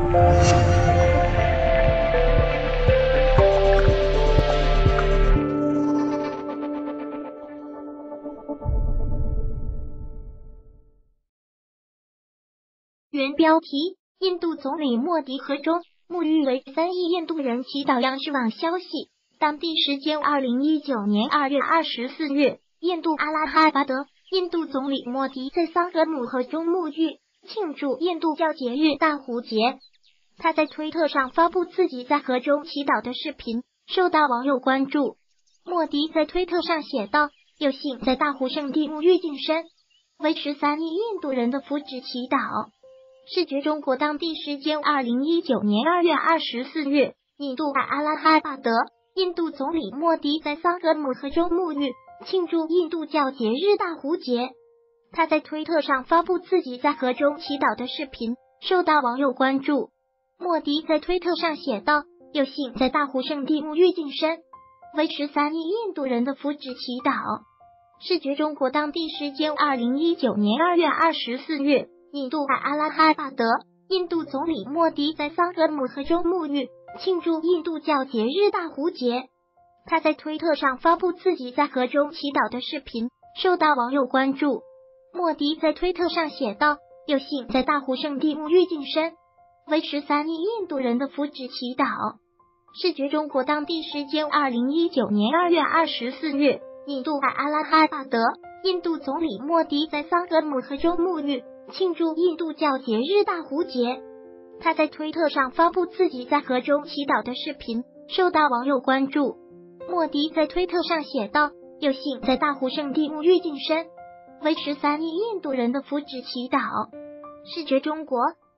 原标题：印度总理莫迪河中沐浴为3亿印度人祈祷。央视网消息，当地时间2019年2月24日，印度阿拉哈巴德，印度总理莫迪在桑格姆河中沐浴，庆祝印度教节日大壶节。他在推特上发布自己在河中祈祷的视频，受到网友关注。莫迪在推特上写道：“有幸在大壶圣地沐浴净身，为13亿印度人的福祉祈祷。”视觉中国当地时间2019年2月24日，印度阿拉哈巴德，印度总理莫迪在桑格姆河中沐浴，庆祝印度教节日大壶节。他在推特上发布自己在河中祈祷的视频，受到网友关注。莫迪在推特上写道：“有幸在大壶圣地沐浴净身，为13亿印度人的福祉祈祷。”视觉中国当地时间2019年2月24日，印度阿拉哈巴德，印度总理莫迪在桑格姆河中沐浴，庆祝印度教节日大壶节。他在推特上发布自己在河中祈祷的视频，受到网友关注。莫迪在推特上写道：“有幸在大壶圣地沐浴净身，为13亿印度人的福祉祈祷。”视觉中国当地时间2019年2月24日，印度阿拉哈巴德，印度总理莫迪在桑格姆河中沐浴，庆祝印度教节日大壶节。他在推特上发布自己在河中祈祷的视频，受到网友关注。莫迪在推特上写道：“有幸在大壶圣地沐浴净身，为13亿印度人的福祉祈祷。”视觉中国